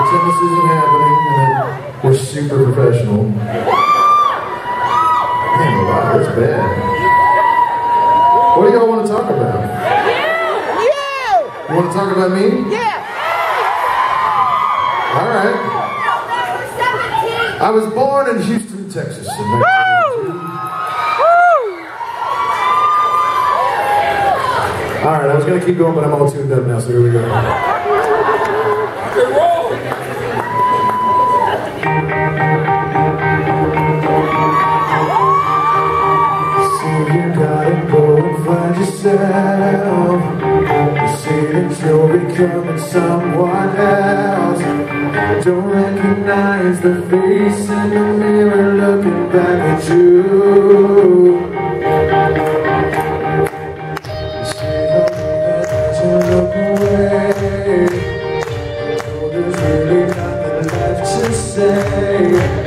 pretend this isn't happening, and then we're super professional. Man, wow, that's bad. What do y'all want to talk about? You want to talk about me? Yeah. All right. I was born in Houston, Texas. In 1992. All right, I was going to keep going, but I'm all tuned up now, so here we go. So you gotta go and find yourself. You say that you're becoming someone else. Don't recognize the face in the mirror looking back at you. You say that you look away. Oh, there's really nothing left to say.